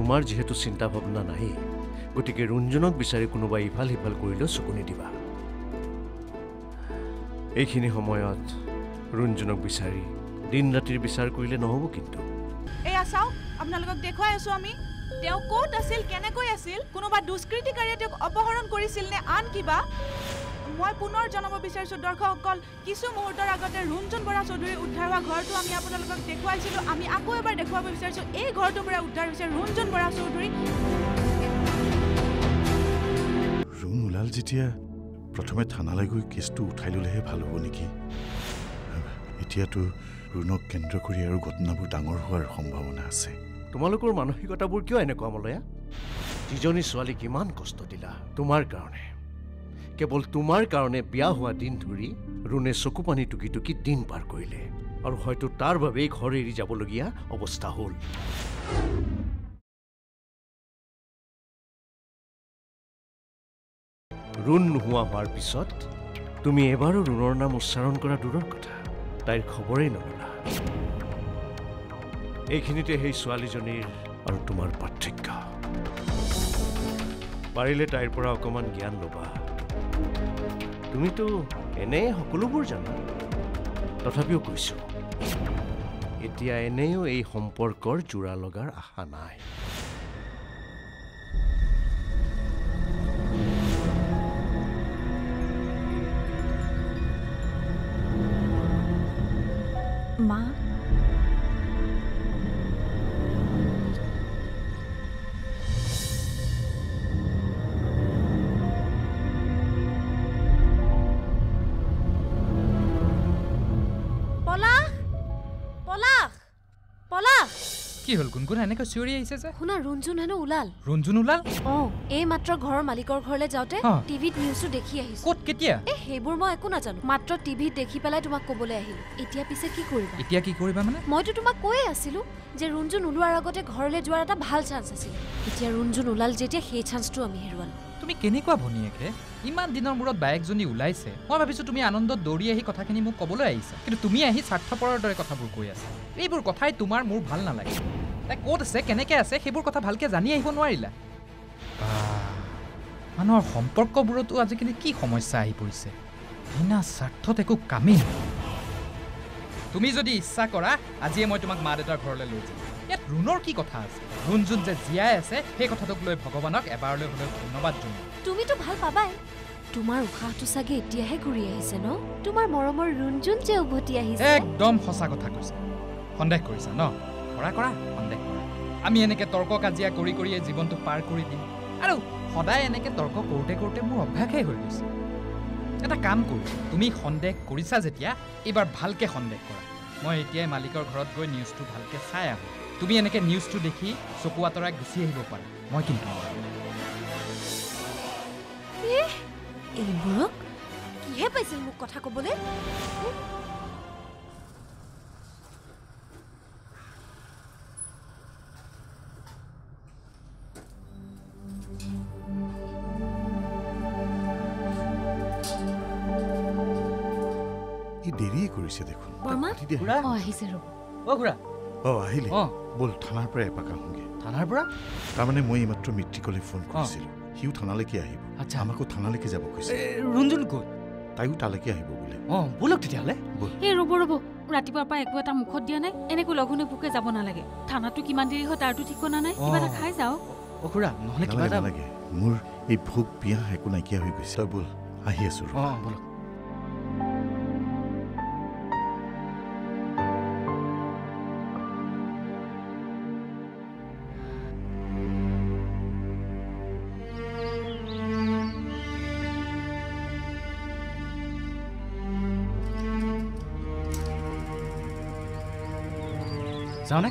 তোমাৰ যেহেতু চিন্তা ভাৱনা নাই গতিকে ৰঞ্জনক বিচাৰি কোনোবা ইফাল সিফাল কৰিলেও চকু নিদিবা এইখিনি সময়ত ৰঞ্জনক বিচাৰি দিন ৰাতিৰ বিচাৰ কৰিলে নহ'ব কিন্তু এয়া চাওক আপোনালোকক দেখুৱাই আছো আমি তেওঁ ক'ত আছিল কেনেকৈ আছিল কোনোবা দুষ্কৃতিকাৰীয়ে তেওঁক অপহৰণ কৰিছিল নে আন কিবা মই পুনৰ জনাব বিচাৰিছো দৰ্শকসকল কিছু মুহূৰ্তৰ আগতে ৰঞ্জন বৰা চৌধুৰী উদ্ধাৰ হোৱা ঘৰটো আমি আপোনালোকক দেখুৱাইছিলো আমি আকৌ এবাৰ দেখুৱাব বিচাৰিছো এই ঘৰটোৰ পৰা উদ্ধাৰ হৈছে ৰঞ্জন বৰা চৌধুৰী ৰুণ ওলাল যেতিয়া প্ৰথমে থানালৈ গৈ কেছটো উঠাই ল'লেহে ভাল হ'ব নেকি এতিয়াতো ৰুণক কেন্দ্ৰ কৰি আৰু ঘটনাবোৰ ডাঙৰ হোৱাৰ সম্ভাৱনা আছে তোমালোকৰ মানসিকতাবোৰ কিয় এনেকুৱা মলয়া যিজনী ছোৱালীক ইমান কষ্ট দিলা তোমাৰ কাৰণে কেৱল তোমাৰ কাৰণে বিয়া হোৱা দিন ধৰি ৰুণে চকু পানী টুকি টুকি দিন পাৰ কৰিলে আৰু হয়তো তাৰ বাবেই ঘৰ এৰি যাবলগীয়া অৱস্থা হ'ল ৰুণ নোহোৱা হোৱাৰ পিছত তুমি এবাৰো ৰুণৰ নাম উচ্চাৰণ কৰা দূৰৰ কথা তাইৰ খবৰেই নললা এইখিনিতে সেই ছোৱালীজনীৰ আৰু তোমাৰ পাৰ্থক্য পাৰিলে তাইৰ পৰা অকণমান জ্ঞান ল'বা তুমিতো এনেই সকলোবোৰ জানা তথাপিও কৈছো এতিয়া এনেও এই সম্পৰ্কৰ জোৰা লগাৰ আশা নাই মা কি হল গুনগুন এনেকৈ চিঞৰি আহিছে যে শুনা ৰঞ্জন হেনো ওলাল ৰঞ্জন ওলাল এই মাত্ৰ ঘৰৰ মালিকৰ ঘৰলৈ যাওঁতে টিভিত নিউজটো দেখি আহিছো ক'ত কেতিয়া সেইবোৰ মই একো নাজানো মাত্ৰ টিভিত দেখি পেলাই তোমাক ক'বলৈ আহিলো এতিয়া পিছে কি কৰিবা এতিয়া কি কৰিবা মানে মইতো তোমাক কৈয়ে আছিলো যে ৰঞ্জন ওলোৱাৰ আগতে ঘৰলৈ যোৱাৰ এটা ভাল চান্স আছিল এতিয়া ৰঞ্জন ওলাল যেতিয়া সেই চান্সটো আমি হেৰুৱালো তুমি কেনেকুৱা ভনীয়েকে ইমান দিনৰ মূৰত বায়েকজনী ওলাইছে মই ভাবিছো তুমি আনন্দত দৌৰি আহি কথাখিনি মোক ক'বলৈ আহিছা কিন্তু তুমি আহি স্বাৰ্থপৰৰ দৰে কথাবোৰ কৈ আছা এইবোৰ কথাই তোমাৰ মোৰ ভাল নালাগে তাই ক'ত আছে কেনেকৈ আছে সেইবোৰ কথা ভালকৈ জানি আহিব নোৱাৰিলা মানুহৰ সম্পৰ্কবোৰতো আজিকালি কি সমস্যা আহি পৰিছে বিনা স্বাৰ্থত একো কামেই তুমি যদি ইচ্ছা কৰা আজিয়ে মই তোমাক মা দেউতাৰ ঘৰলৈ লৈ যাম ইয়াত ৰুণৰ কি কথা আছে ৰুণ যে জীয়াই আছে সেই কথাটোক লৈ ভগৱানক এবাৰলৈ হ'লেও ধন্যবাদ জনাম তুমিতো ভাল পাবাই তোমাৰ উশাহটো চাগে এতিয়াহে ঘূৰি আহিছে ন তোমাৰ মৰমৰ ৰুণজন যে উভতি আহিছে একদম সঁচা কথা কৈছা সন্দেহ কৰিছা ন কৰা কৰা সন্দেহ কৰা আমি এনেকৈ তৰ্ক কাজিয়া কৰি কৰিয়ে জীৱনটো পাৰ কৰি দিম আৰু সদায় এনেকৈ তৰ্ক কৰোঁতে কৰোঁতে মোৰ অভ্যাসেই হৈ গৈছে এটা কাম কৰোঁ তুমি সন্দেহ কৰিছা যেতিয়া এইবাৰ ভালকৈ সন্দেহ কৰা মই এতিয়াই মালিকৰ ঘৰত গৈ নিউজটো ভালকৈ চাই আহোঁ তুমি এনেকৈ নিউজটো দেখি চকু আঁতৰাই গুচি আহিব পাৰা মই কিন্তু এইবোৰক কিহে পাইছিল মোক কথা ক'বলৈ দেৰিয়ে কৰিছে দেখোন আহিছে ৰ'ব আহিলে বল থানাৰ পৰা এপাক আহোঁগে থানাৰ পৰা তাৰমানে মই এইমাত্ৰ মিত্ৰিকলৈ ফোন কৰিছিলোঁ সিও থানালৈকে আহিব আমাকো থানালৈকে যাব কৈছে ৰঞ্জন ক'ত তাইও তালৈকে আহিব বোলে ব'লক তেতিয়াহ'লে এই ৰ'ব ৰাতিপুৱাৰ পৰা একো এটা মুখত দিয়া নাই এনেকৈ লঘোণে ভোকে যাব নালাগে থানাটো কিমান দেৰি হয় তাৰতো ঠিকনা নাই কিবা এটা খাই যাওক নহ'লে কিবা এটা নালাগে মোৰ এই ভোক পিয়াহ একো নাইকিয়া হৈ গৈছে ব'ল আহি আছো ব'লক শুনক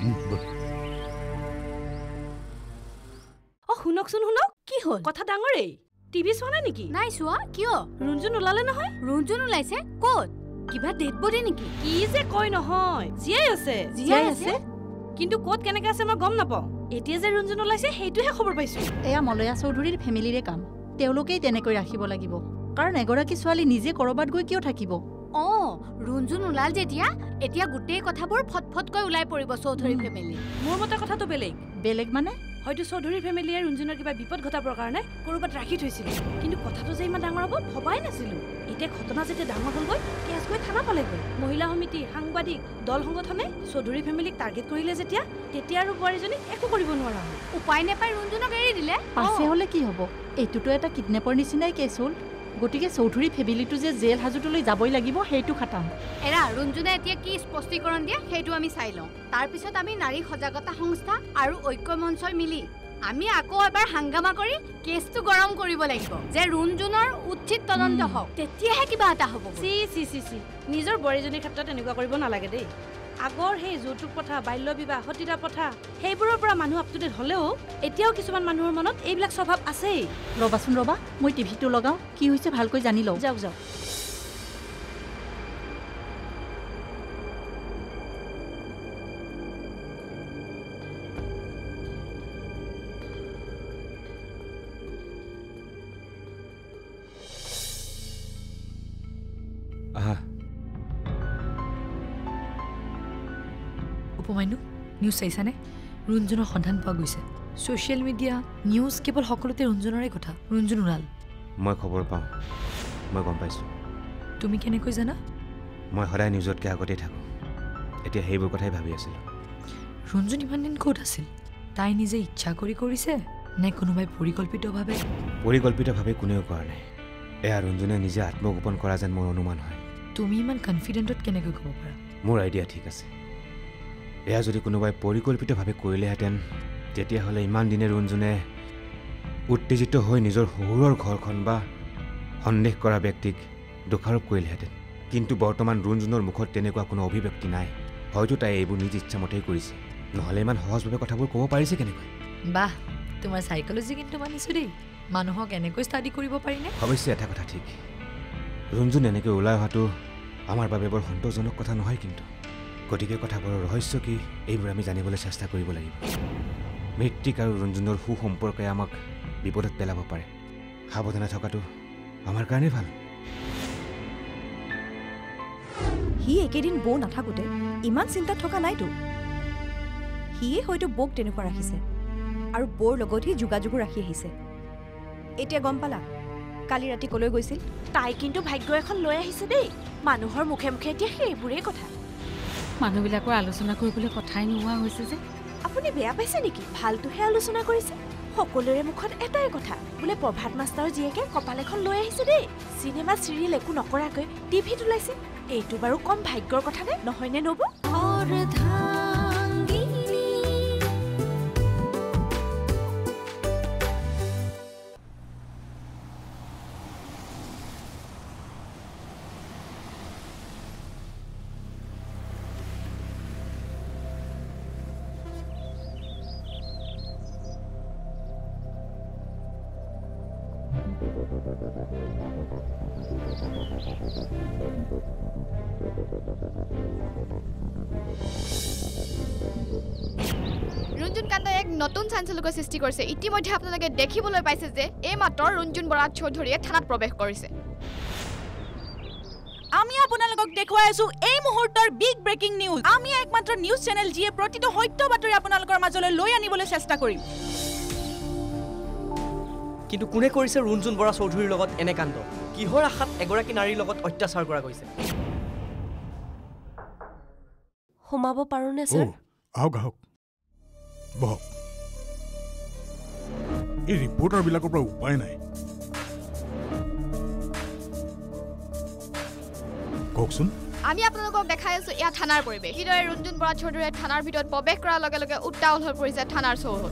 কি হ'ল কথা ডাঙৰেই টিভি চোৱা নাই নেকি নাই চোৱা কিয় ৰঞ্জন ওলালে নহয় ৰঞ্জন ওলাইছে ক'ত কিবা ডেড বডি নেকি কি যে কয় নহয় জীয়াই আছে কিন্তু ক'ত কেনেকৈ আছে মই গম নাপাওঁ এতিয়া যে ৰঞ্জন ওলাইছে সেইটোহে খবৰ পাইছোঁ এয়া মলয়া চৌধুৰীৰ ফেমিলিৰে কাম তেওঁলোকেই তেনেকৈ ৰাখিব লাগিব কাৰণ এগৰাকী ছোৱালী নিজে ক'ৰবাত গৈ কিয় থাকিব ৰঞ্জন ওলাল যেতিয়া এতিয়া গোটেই কথাবোৰ ফটফটকৈ ওলাই পৰিব চৌধুৰী ফেমিলি মোৰ মতে কথাটো বেলেগ মানে হয়তো চৌধুৰী ফেমিলিয়ে ৰুঞ্জুনৰ কিবা বিপদ ঘটাবৰ কাৰণে ক'ৰবাত ৰাখি থৈছিল কিন্তু কথাটো যে ইমান ডাঙৰ হ'ব ভবাই নাছিলোঁ এতিয়া ঘটনা যেতিয়া ডাঙৰ হ'লগৈ কেছ গৈ থানা পালেগৈ মহিলা সমিতি সাংবাদিক দল সংগঠনে চৌধুৰী ফেমিলিক টাৰ্গেট কৰিলে যেতিয়া তেতিয়া আৰু বোৱাৰীজনীক একো কৰিব নোৱাৰা হ'ল উপায় নাপাই ৰুঞ্জুনক এৰি দিলে পাছে হ'লে কি হ'ব এইটোতো এটা কিডনেপৰ নিচিনাই কেছ হ'ল গতিকে চৌধুৰী ফেমিলিটো যে জেল হাজতলৈ যাবই লাগিব সেইটো খাটাং এৰা ৰুঞ্জুনে এতিয়া কি স্পষ্টীকৰণ দিয়ে সেইটো আমি চাই লওঁ তাৰপিছত আমি নাৰী সজাগতা সংস্থা আৰু ঐক্য মঞ্চই মিলি আমি আকৌ এবাৰ হাংগামা কৰি কেছটো গৰম কৰিব লাগিব যে ৰুঞ্জুনৰ উচিত তদন্ত হওক তেতিয়াহে কিবা এটা হ'ব চি নিজৰ বোৱাৰীজনীৰ ক্ষেত্ৰত এনেকুৱা কৰিব নালাগে দেই আগৰ সেই যৌতুক প্ৰথা বাল্য বিবাহ সতীদাহ প্ৰথা সেইবোৰৰ পৰা মানুহ আপ টু ডেট হ'লেও এতিয়াও কিছুমান মানুহৰ মনত এইবিলাক স্বভাৱ আছেই ৰ'বাচোন ৰ'বা মই টিভিটো লগাওঁ কি হৈছে ভালকৈ জানি লওঁ যাওক উপমান্যু নিউজ চাইছানে ৰুঞ্জুনৰ সন্ধান পোৱা গৈছে ছ'চিয়েল মিডিয়া নিউজ কেৱল সকলোতে ৰুঞ্জুনৰে কথা ৰুঞ্জুন ওলাল মই খবৰ পাওঁ মই গম পাইছোঁ তুমি কেনেকৈ জানা মই সদায় নিউজতকৈ আগতেই থাকোঁ এতিয়া সেইবোৰ কথাই ভাবি আছিলোঁ ৰুঞ্জুন ইমান দিন ক'ত আছিল তাই নিজে ইচ্ছা কৰি কৰিছে নে কোনোবাই পৰিকল্পিতভাৱে কোনেও কৰা নাই এয়া ৰুঞ্জুনে নিজে আত্মগোপন কৰা যেন মোৰ অনুমান হয় তুমি ইমান কনফিডেণ্টত কেনেকৈ ক'ব পাৰা মোৰ আইডিয়া ঠিক আছে এয়া যদি কোনোবাই পৰিকল্পিতভাৱে কৰিলেহেঁতেন তেতিয়াহ'লে ইমান দিনে ৰুঞ্জুনে উত্তেজিত হৈ নিজৰ শহুৰৰ ঘৰখন বা সন্দেহ কৰা ব্যক্তিক দোষাৰোপ কৰিলেহেঁতেন কিন্তু বৰ্তমান ৰুঞ্জুনৰ মুখত তেনেকুৱা কোনো অভিব্যক্তি নাই হয়তো তাই এইবোৰ নিজ ইচ্ছামতেই কৰিছে নহ'লে ইমান সহজভাৱে কথাবোৰ ক'ব পাৰিছে কেনেকৈ বাহ তোমাৰ চাইকলজি কিন্তু মানিছোঁ দেই মানুহক এনেকৈ ষ্টাডি কৰিব পাৰিনে অৱশ্যে এটা কথা ঠিক ৰুঞ্জুন এনেকৈ ওলাই অহাটো আমাৰ বাবে বৰ সন্তোষজনক কথা নহয় কিন্তু গতিকে কথাবোৰৰ ৰহস্য কি এইবোৰ আমি জানিবলৈ চেষ্টা কৰিব লাগিব মৃত্তিক আৰু ৰুঞ্জুনৰ সুসম্পৰ্কে আমাক বিপদত পেলাব পাৰে সাৱধানে থকাটো আমাৰ কাৰণেই ভাল সি একেদিন বৌ নাথাকোঁতে ইমান চিন্তাত থকা নাইতো সিয়ে হয়তো বৌক তেনেকুৱা ৰাখিছে আৰু বৌৰ লগত সি যোগাযোগো ৰাখি আহিছে এতিয়া গম পালা কালি ৰাতি কলৈ গৈছিল তাই কিন্তু ভাগ্য এখন লৈ আহিছে দেই মানুহৰ মুখে মুখে এতিয়া সেইবোৰেই কথা মানুহবিলাকৰ আলোচনা কৰিবলৈ কথাই নোহোৱা হৈছে যে আপুনি বেয়া পাইছে নেকি ভালটোহে আলোচনা কৰিছে সকলোৰে মুখত এটাই কথা বোলে প্ৰভাত মাষ্টাৰৰ জীয়েকে কপাল এখন লৈ আহিছে দেই চিনেমা চিৰিয়েল একো নকৰাকৈ টিভিত ওলাইছে এইটো বাৰু কম ভাগ্যৰ কথা নে নহয়নে নব ৰুঞ্জুন কাণ্ড এক নতুন চাঞ্চল্যকৰ সৃষ্টি কৰিছে ইতিমধ্যে আপোনালোকে দেখিবলৈ পাইছে যে এই মাত্ৰ ৰুঞ্জুন বৰা চৌধুৰীয়ে থানাত প্ৰৱেশ কৰিছে আমি আপোনালোকক দেখুৱাই আছো এই মুহূৰ্তৰ বিগ ব্ৰেকিং নিউজ আমি একমাত্ৰ নিউজ চেনেল যিয়ে প্ৰতিটো সত্য বাতৰি আপোনালোকৰ মাজলৈ লৈ আনিবলৈ চেষ্টা কৰিম কিন্তু কোনে কৰিছে ৰুঞ্জুন বৰা চৌধুৰীৰ লগত এনে কাণ্ড কিহৰ আশাত এগৰাকী নাৰীৰ লগত অত্যাচাৰ কৰা গৈছে সোমাব পাৰোনে স্যাৰ আহক বহক এই ৰিপৰ্টাৰবিলাকৰ পৰা উপায় নাই কওকচোন আমি আপোনালোকক দেখাই আছো এয়া থানাৰ পৰিৱেশ কিদৰে ৰুঞ্জুন বৰা চৌধুৰীয়ে থানাৰ ভিতৰত প্ৰৱেশ কৰাৰ লগে লগে উত্তাৱল হৈ পৰিছে থানাৰ চৌহদ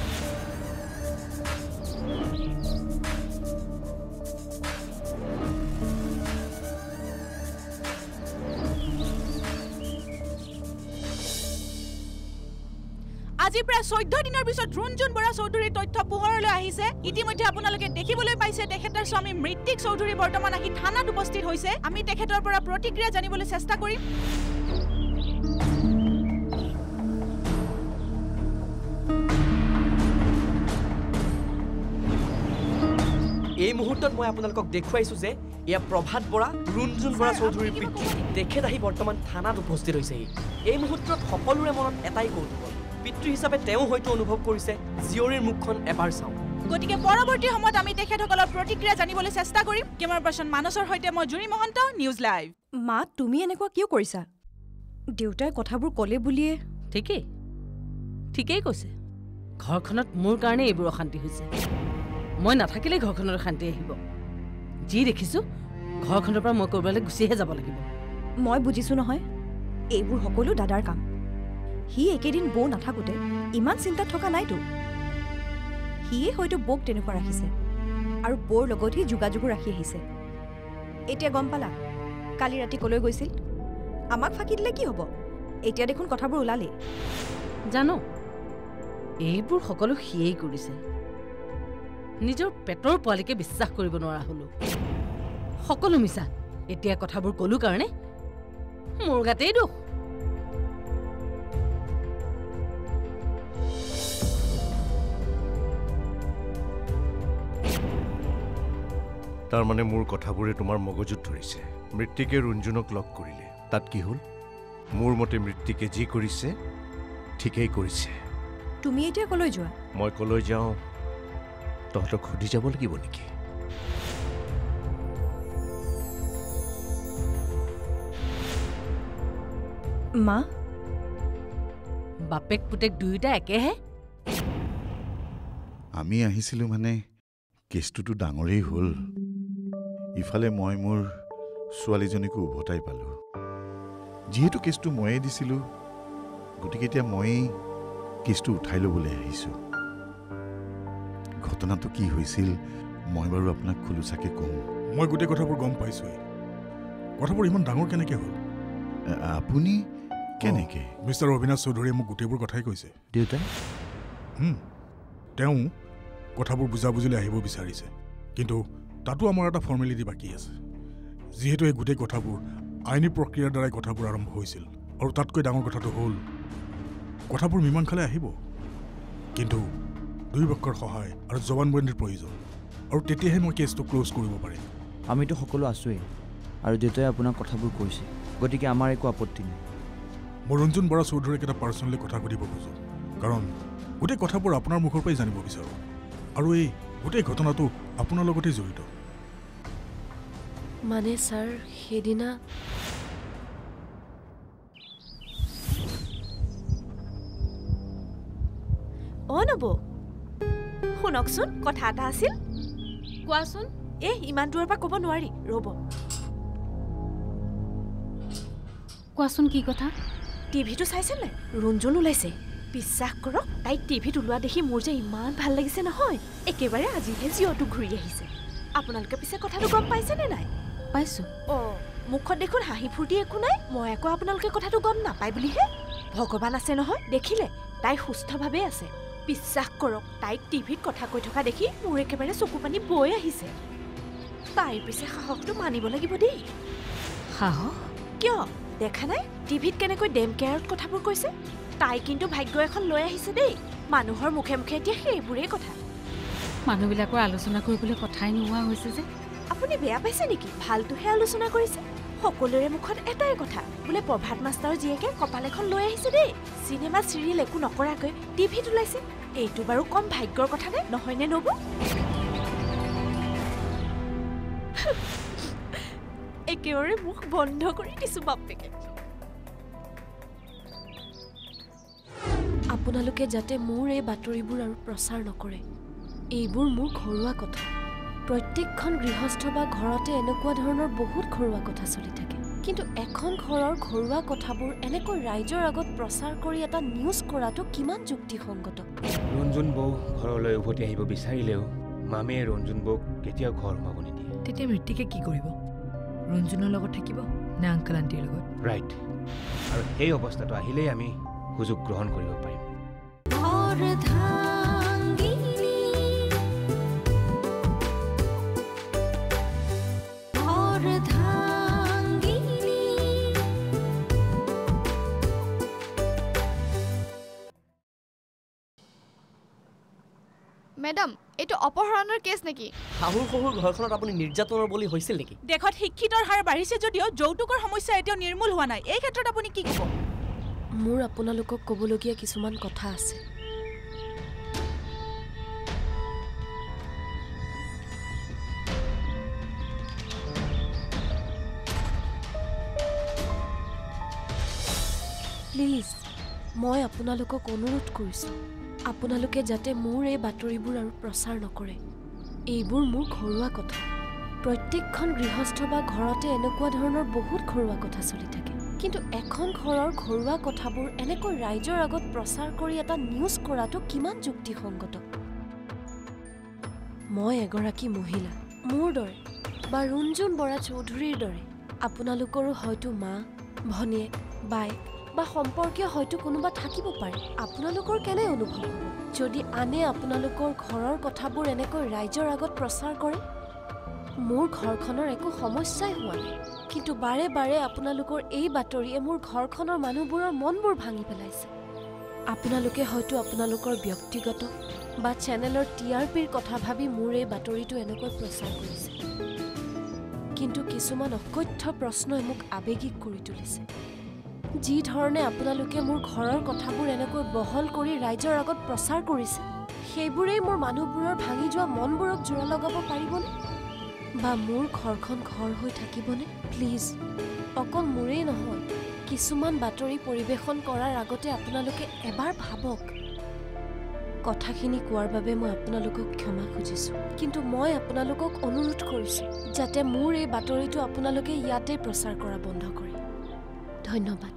আজি প্ৰায় 14 দিনৰ পিছত ৰুঞ্জুন বৰা চৌধুৰীৰ তথ্য পোহৰলৈ আহিছে ইতিমধ্যে আপোনালোকে দেখিবলৈ পাইছে তেখেতৰ স্বামী মৃত্তিক চৌধুৰী বৰ্তমান আহি থানাত উপস্থিত হৈছে আমি তেখেতৰ পৰা প্ৰতিক্ৰিয়া জানিবলৈ চেষ্টা কৰিম এই মুহূৰ্তত মই আপোনালোকক দেখুৱাইছো যে এয়া প্ৰভাত বৰা ৰুঞ্জুন বৰা চৌধুৰীৰ পিতৃ তেখেত আহি বৰ্তমান থানাত উপস্থিত হৈছে এই মুহূৰ্তত সকলোৰে মনত এটাই কৌতুহল পিতৃ হিচাপে তেওঁ হয়তো অনুভৱ কৰিছে জীয়ৰীৰ মুখখন এবাৰ চাওঁ। গতিকে পৰৱৰ্তী সময়ত আমি তেখেতসকলৰ প্ৰতিক্ৰিয়া জানিবলৈ চেষ্টা কৰিম। কেমেৰা পাৰ্চন মানসৰ সৈতে মই জুৰি মহন্ত, নিউজ লাইভ। মা তুমি এনেকুৱা কিয় কৰিছা? দেউতাই কথাবোৰ ক'লে বুলিয়ে। ঠিকেই কৈছে। ঘৰখনত মোৰ কাৰণে এইবোৰ অশান্তি হৈছে। মই নাথাকিলে ঘৰখনৰ শান্তি আহিব। যি দেখিছোঁ ঘৰখনৰ পৰা মই ক'ৰবালৈ গুচিহে যাব লাগিব। মই বুজিছোঁ নহয়, এইবোৰ সকলো দাদাৰ কাম। সি একেদিন বৌ নাথাকোঁতে ইমান চিন্তাত থকা নাইতো। সিয়ে হয়তো বৌক তেনেকুৱা ৰাখিছে আৰু বৌৰ লগত সি যোগাযোগো ৰাখি আহিছে। এতিয়া গম পালা কালি ৰাতি ক'লৈ গৈছিল? আমাক ফাঁকি দিলে কি হ'ব? এতিয়া দেখোন কথাবোৰ ওলালেই। জানো এইবোৰ সকলো সিয়েই কৰিছে। নিজৰ পেটৰ পোৱালিকে বিশ্বাস কৰিব নোৱাৰা হ'লো। সকলো মিছা। এতিয়া কথাবোৰ ক'লো কাৰণে মোৰ গাতেই দুখ। তাৰমানে মোৰ কথাবোৰে তোমাৰ মগজুত ধৰিছে। মৃত্যিকে ৰুণজুনক লগ কৰিলে, তাত কি হ'ল? মোৰ মতে মৃত্যিকে যি কৰিছে ঠিকেই কৰিছে। তুমি এতিয়া ক'লৈ যোৱা? মই ক'লৈ যাওঁ তহঁতক সুধি যাব লাগিব নেকি? মা বাপেক পুতেক দুয়োটা একেহে। আমি আহিছিলোঁ মানে কেছটোতো ডাঙৰেই হ'ল। ইফালে মই মোৰ ছোৱালীজনীকো উভতাই পালোঁ। যিহেতু কেছটো ময়ে দিছিলোঁ, গতিকে এতিয়া ময়েই কেছটো উঠাই ল'বলৈ আহিছোঁ। ঘটনাটো কি হৈছিল মই বাৰু আপোনাক খোলোচাকৈ ক'ম। মই গোটেই কথাবোৰ গম পাইছোঁৱেই। কথাবোৰ ইমান ডাঙৰ কেনেকৈ হ'ল? আপুনি কেনেকৈ? মিষ্টাৰ অবিনাশ চৌধুৰীয়ে মোক গোটেইবোৰ কথাই কৈছে। দেউতাই তেওঁ কথাবোৰ বুজাবুজিলৈ আহিব বিচাৰিছে, কিন্তু তাতো আমাৰ এটা ফৰ্মেলিটি বাকী আছে। যিহেতু এই গোটেই কথাবোৰ আইনী প্ৰক্ৰিয়াৰ দ্বাৰাই কথাবোৰ আৰম্ভ হৈছিল, আৰু তাতকৈ ডাঙৰ কথাটো হ'ল কথাবোৰ মীমাংসালৈ আহিব, কিন্তু দুই পক্ষৰ সহায় আৰু জবানবন্দীৰ প্ৰয়োজন, আৰু তেতিয়াহে মই কেছটো ক্ল'জ কৰিব পাৰিম। আমিতো সকলো আছোৱেই, আৰু দেউতাই আপোনাক কথাবোৰ কৈছে, গতিকে আমাৰ একো আপত্তি নাই। মই ৰঞ্জন বৰা চৌধুৰীক এটা পাৰ্চনেলি কথা সুধিব খোজোঁ, কাৰণ গোটেই কথাবোৰ আপোনাৰ মুখৰ পৰাই জানিব বিচাৰোঁ, আৰু এই গোটেই ঘটনাটো আপোনাৰ লগতেই জড়িত। মানে ছাৰ সেইদিনা নব শুনকচোন, কথা এটা আছিল। কোৱাচোন। ইমান দূৰৰ পৰা ক'ব নোৱাৰি, ৰ'ব। কোৱাচোন কি কথা? টিভিটো চাইছিল নে? ৰঞ্জন ওলাইছে। বিশ্বাস কৰক, তাইক টিভিত ওলোৱা দেখি মোৰ যে ইমান ভাল লাগিছে নহয়। একেবাৰে আজিহে জিঅ'টো ঘূৰি আহিছে। আপোনালোকে পিছে কথাটো গম পাইছেনে নাই? পাইছোঁ। মুখত দেখোন হাঁহি ফূৰ্তি একো নাই। মই আকৌ আপোনালোকে কথাটো গম নাপায় বুলিহে। ভগৱান আছে নহয়, দেখিলে তাই সুস্থভাৱে আছে। বিশ্বাস কৰক, তাইক টিভিত কথা কৈ থকা দেখি মোৰ একেবাৰে চকু পানী বৈ আহিছে। তাইৰ পিছে সাহসটো মানিব লাগিব দেই। সাহস? কিয় দেখা নাই টিভিত কেনেকৈ ডেম কেয়াৰত কথাবোৰ কৈছে? তাই কিন্তু ভাগ্য এখন লৈ আহিছে দেই। মানুহৰ মুখে মুখে এতিয়া সেইবোৰেই কথা। মানুহবিলাকৰ আলোচনা কৰিবলৈ কথাই নোহোৱা হৈছে যে। আপুনি বেয়া পাইছে নেকি? ভালটোহে আলোচনা কৰিছে। সকলোৰে মুখত এটাই কথা, বোলে প্ৰভাত মাষ্টাৰৰ জীয়েকে কপাল এখন লৈ আহিছে দেই। চিনেমা চিৰিয়েল একো নকৰাকৈ টিভিত ওলাইছে। এইটো বাৰু কম ভাগ্যৰ কথা নে নহয়নে নব? একেবাৰে মুখ বন্ধ কৰি দিছো বাপেকে। আপোনালোকে যাতে মোৰ এই বাতৰিবোৰ আৰু প্ৰচাৰ নকৰে। এইবোৰ মোৰ ঘৰুৱা কথা। প্ৰত্যেকখন গৃহস্থ বা ঘৰতে এনেকুৱা ধৰণৰ বহুত ঘৰুৱা কথা চলি থাকে, কিন্তু এখন ঘৰৰ ঘৰুৱা কথাবোৰ এনেকৈ ৰাইজৰ আগত প্ৰচাৰ কৰি এটা নিউজ কৰাটো কিমান যুক্তিসংগত? ৰঞ্জন বৌ ঘৰলৈ উভতি আহিব বিচাৰিলেও মামীয়ে ৰঞ্জন বৌক কেতিয়াও ঘৰ সোমাব নিদিয়ে। তেতিয়া মৃত্যিকে কি কৰিব? ৰঞ্জনৰ লগত থাকিব নে আংকল আণ্টিৰ লগত? ৰাইট, আৰু সেই অৱস্থাটো আহিলেই আমি সুযোগ গ্ৰহণ কৰিব পাৰিম। মেডাম, এইটো অপহৰণৰ কেছ নেকি? শাহুৰ শহুৰ ঘৰখনত আপুনি নিৰ্যাতনৰ বলি হৈছিল নেকি? দেশত শিক্ষিতৰ হাৰ বাঢ়িছে যদিও যৌতুকৰ সমস্যা এতিয়াও নিৰ্মূল হোৱা নাই। এই ক্ষেত্ৰত আপুনি কি ক'ব? মোৰ আপোনালোকক ক'বলগীয়া কিছুমান কথা আছে। প্লিজ মই আপোনালোকক অনুৰোধ কৰিছোঁ আপোনালোকে যাতে মোৰ এই বাতৰিবোৰ আৰু প্ৰচাৰ নকৰে। এইবোৰ মোৰ ঘৰুৱা কথা। প্ৰত্যেকখন গৃহস্থ বা ঘৰতে এনেকুৱা ধৰণৰ বহুত ঘৰুৱা কথা চলি থাকে, কিন্তু এখন ঘৰৰ ঘৰুৱা কথাবোৰ এনেকৈ ৰাইজৰ আগত প্ৰচাৰ কৰি এটা নিউজ কৰাটো কিমান যুক্তিসংগত? মই এগৰাকী মহিলা, মোৰ দৰে বা ৰুণজুন বৰা চৌধুৰীৰ দৰে আপোনালোকৰো হয়তো মা, ভনীয়েক, বায়েক বা সম্পৰ্কীয় হয়তো কোনোবা থাকিব পাৰে। আপোনালোকৰ কেনে অনুভৱ হ'ব যদি আনে আপোনালোকৰ ঘৰৰ কথাবোৰ এনেকৈ ৰাইজৰ আগত প্ৰচাৰ কৰে? মোৰ ঘৰখনৰ একো সমস্যাই হোৱা নাই, কিন্তু বাৰে বাৰে আপোনালোকৰ এই বাতৰিয়ে মোৰ ঘৰখনৰ মানুহবোৰৰ মনবোৰ ভাঙি পেলাইছে। আপোনালোকে হয়তো আপোনালোকৰ ব্যক্তিগত বা চেনেলৰ TRPৰ কথা ভাবি মোৰ এই বাতৰিটো এনেকৈ প্ৰচাৰ কৰিছে, কিন্তু কিছুমান অকথ্য প্ৰশ্নই মোক আৱেগিক কৰি তুলিছে। যি ধৰণে আপোনালোকে মোৰ ঘৰৰ কথাবোৰ এনেকৈ বহল কৰি ৰাইজৰ আগত প্ৰচাৰ কৰিছে, সেইবোৰেই মোৰ মানুহবোৰৰ ভাঙি যোৱা মনবোৰক জোৰা লগাব পাৰিবনে? বা মোৰ ঘৰখন ঘৰ হৈ থাকিবনে? প্লিজ অকল মোৰেই নহয়, কিছুমান বাতৰি পৰিৱেশন কৰাৰ আগতে আপোনালোকে এবাৰ ভাবক। কথাখিনি কোৱাৰ বাবে মই আপোনালোকক ক্ষমা খুজিছোঁ, কিন্তু মই আপোনালোকক অনুৰোধ কৰিছোঁ যাতে মোৰ এই বাতৰিটো আপোনালোকে ইয়াতে প্ৰচাৰ কৰা বন্ধ কৰে। ধন্যবাদ।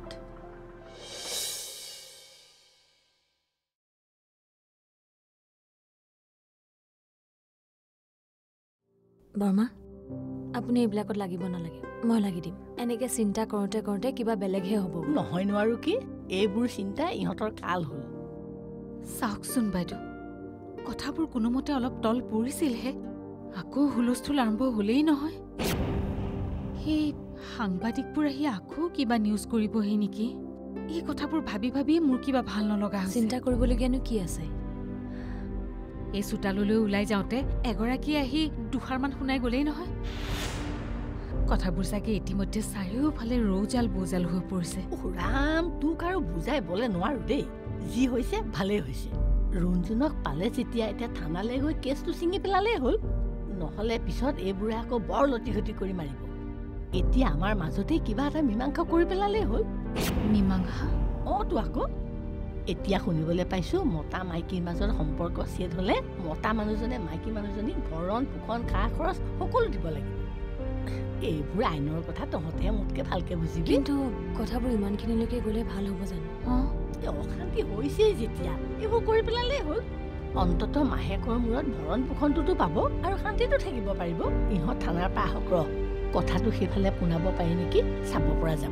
বৰ্মা, আপুনি এইবিলাকত লাগিব নালাগে, মই লাগি দিম। এনেকৈ চিন্তা কৰোঁতে কৰোঁতে কিবা বেলেগহে হ'ব। নহয় নোৱাৰো কি, এইবোৰ চিন্তা ইহঁতৰ কাল হ'ল। চাওকচোন বাইদেউ, কথাবোৰ কোনোমতে অলপ তল পৰিছিলহে, আকৌ হুলস্থুল আৰম্ভ হ'লেই নহয়। সেই সাংবাদিকবোৰ আহি আকৌ কিবা নিউজ কৰিবহি নেকি? এই কথাবোৰ ভাবি ভাবিয়ে মোৰ কিবা ভাল নলগা হৈছে। চিন্তা কৰিবলগীয়ানো কি আছে? এই চোতাললৈ ওলাই যাওঁতে এগৰাকী আহি দুষাৰমান শুনাই গ'লেই নহয়। কথাবোৰ চাগে ইতিমধ্যে চাৰিওফালে ৰৌজাল বৌজাল হৈ পৰিছে। ৰাম, তোক আৰু বুজাই বলে নোৱাৰো দেই। যি হৈছে ভালেই হৈছে। ৰুণজুনক পালে যেতিয়া এতিয়া থানালৈ গৈ কেছটো ছিঙি পেলালেই হ'ল, নহ'লে পিছত এইবোৰে আকৌ বৰ লটিঘটি কৰি মাৰিব। এতিয়া আমাৰ মাজতে কিবা এটা মীমাংসা কৰি পেলালেই হ'ল। মীমাংসা? তো আকৌ এতিয়া শুনিবলৈ পাইছোঁ মতা মাইকীৰ মাজত সম্পৰ্ক ছেদ হ'লে মতা মানুহজনে মাইকী মানুহজনীক ভৰণ পোষণ খা খৰচ সকলো দিব লাগিব। এইবোৰ আইনৰ কথা তহঁতেহে মোতকৈ ভালকৈ বুজিবি। কিন্তু কথাবোৰ ইমানখিনিলৈকে গ'লে ভাল হ'ব জানো? অশান্তি হৈছেই যেতিয়া এইবোৰ কৰি পেলালেই হ'ল। অন্ততঃ মাহেকৰ মূৰত ভৰণ পোষণটোতো পাব আৰু শান্তিটো থাকিব পাৰিব। ইহঁত থানাৰ পৰা আহক, ৰ কথাটো সেইফালে পোনাব পাৰি নেকি চাব পৰা যাব।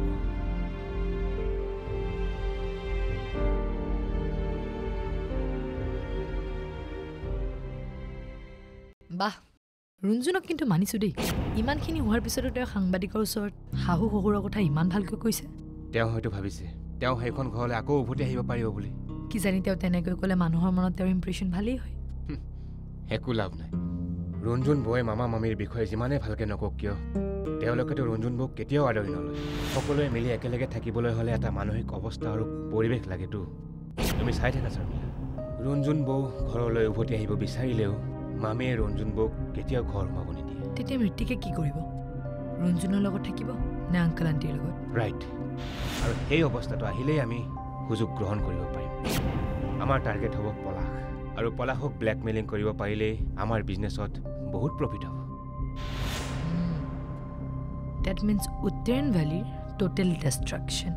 বাহ, ৰুণজুনক কিন্তু মানিছোঁ দেই। ইমানখিনি হোৱাৰ পিছতো তেওঁ সাংবাদিকৰ ওচৰত শাহু শহুৰৰ কথা ইমান ভালকৈ কৈছে। তেওঁ হয়তো ভাবিছে তেওঁ সেইখন ঘৰলৈ আকৌ উভতি আহিব পাৰিব বুলি। কিজানি তেওঁ তেনেকৈ ক'লে মানুহৰ মনত তেওঁৰ ইম্প্ৰেশ্যন ভালেই হয়। একো লাভ নাই। ৰুণজুন বৌয়ে মামা মামীৰ বিষয়ে যিমানেই ভালকৈ নকওক কিয়, তেওঁলোকেতো ৰুণজুন বৌক কেতিয়াও আদৰি নলয়। সকলোৱে মিলি একেলগে থাকিবলৈ হ'লে এটা মানসিক অৱস্থা আৰু পৰিৱেশ লাগেতো। তুমি চাই থাকা শৰ্মিলা, ৰুণজুন বৌ ঘৰলৈ উভতি আহিব বিচাৰিলেও মামীয়ে ৰুণজুন বৌক কেতিয়াও ঘৰ সোমাব নিদিয়ে। তেতিয়া মৃত্যুকে কি কৰিব? ৰুণজুনৰ লগত থাকিব নে আংকল আণ্টিৰ লগত? ৰাইট। আৰু সেই অৱস্থাটো আহিলেই আমি সুযোগ গ্ৰহণ কৰিব পাৰিম। আমাৰ টাৰ্গেট হ'ব পলাশ, আৰু পলাশক ব্লেকমেইলিং কৰিব পাৰিলেই আমাৰ বিজনেছত বহুত প্ৰফিট হ'ব। ডেট মিনছ উত্তৰণ ভেলীৰ টোটেল ডিষ্ট্ৰাকশ্যন।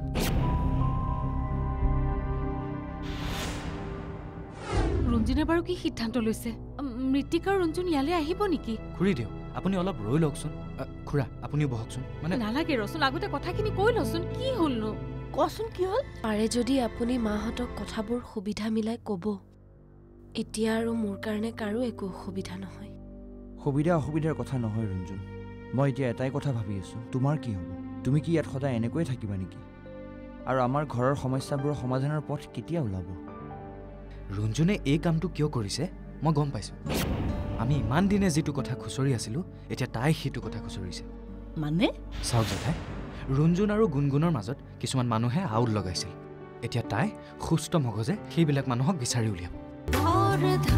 ৰুণজুনে বাৰু কি সিদ্ধান্ত লৈছে? মৃত্তিক আৰু ৰুণজুন ইয়ালৈ আহিব নেকি? খুৰি দিওঁ, আপুনি অলপ ৰৈ লওকচোন। খুৰা, আপুনিও বহকচোন। মানে নালাগে ৰচোন, আগতে কথাখিনি কৈ লচোন। কি হ'লনো কচোন, কি হ'ল? পাৰে যদি আপুনি মাহঁতক কথাবোৰ সুবিধা মিলাই ক'ব। এতিয়া আৰু মোৰ কাৰণে কাৰো একো অসুবিধা নহয়। সুবিধা অসুবিধাৰ কথা নহয় ৰুণজুন, মই এতিয়া এটাই কথা ভাবি আছোঁ, তোমাৰ কি হ'ব? তুমি কি ইয়াত সদায় এনেকৈয়ে থাকিবা নেকি? আৰু আমাৰ ঘৰৰ সমস্যাবোৰৰ সমাধানৰ পথ কেতিয়া ওলাব? ৰুণজুনে এই কামটো কিয় কৰিছে মই গম পাইছোঁ। আমি ইমান দিনে যিটো কথা খুচৰি আছিলোঁ, এতিয়া তাই সেইটো কথা খুচৰিছে। মানে চাওক জেঠাই, ৰুণজুন আৰু গুণগুণৰ মাজত কিছুমান মানুহে আউল লগাইছিল। এতিয়া তাই সুস্থ মগজে সেইবিলাক মানুহক বিচাৰি উলিয়াব।